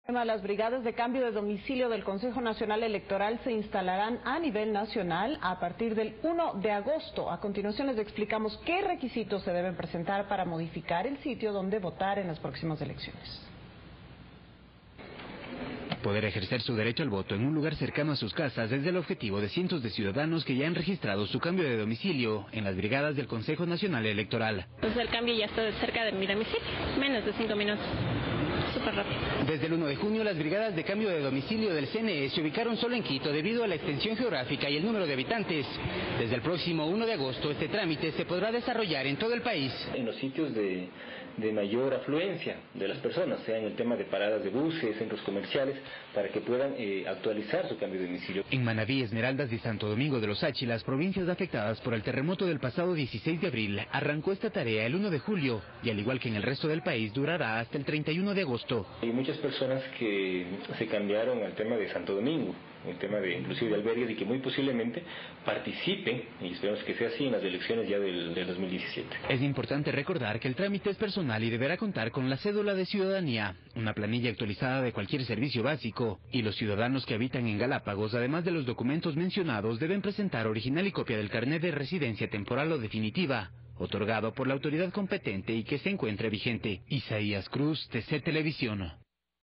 Las brigadas de cambio de domicilio del Consejo Nacional Electoral se instalarán a nivel nacional a partir del 1 de agosto. A continuación les explicamos qué requisitos se deben presentar para modificar el sitio donde votar en las próximas elecciones. Poder ejercer su derecho al voto en un lugar cercano a sus casas es el objetivo de cientos de ciudadanos que ya han registrado su cambio de domicilio en las brigadas del Consejo Nacional Electoral. Pues el cambio ya está cerca de mi domicilio, menos de 5 minutos. Súper rápido. Desde el 1 de junio, las brigadas de cambio de domicilio del CNE se ubicaron solo en Quito debido a la extensión geográfica y el número de habitantes. Desde el próximo 1 de agosto, este trámite se podrá desarrollar en todo el país. En los sitios de mayor afluencia de las personas, sea en el tema de paradas de buses, centros comerciales, para que puedan actualizar su cambio de domicilio. En Manabí, Esmeraldas y Santo Domingo de los Áchilas, provincias afectadas por el terremoto del pasado 16 de abril, arrancó esta tarea el 1 de julio y al igual que en el resto del país durará hasta el 31 de agosto. Hay muchas personas que se cambiaron al tema de Santo Domingo, el tema de inclusive de albergues, y que muy posiblemente participen, y esperamos que sea así, en las elecciones ya del 2017. Es importante recordar que el trámite es personal y deberá contar con la cédula de ciudadanía, una planilla actualizada de cualquier servicio básico, y los ciudadanos que habitan en Galápagos, además de los documentos mencionados, deben presentar original y copia del carnet de residencia temporal o definitiva, otorgado por la autoridad competente y que se encuentre vigente. Isaías Cruz, TC Televisión.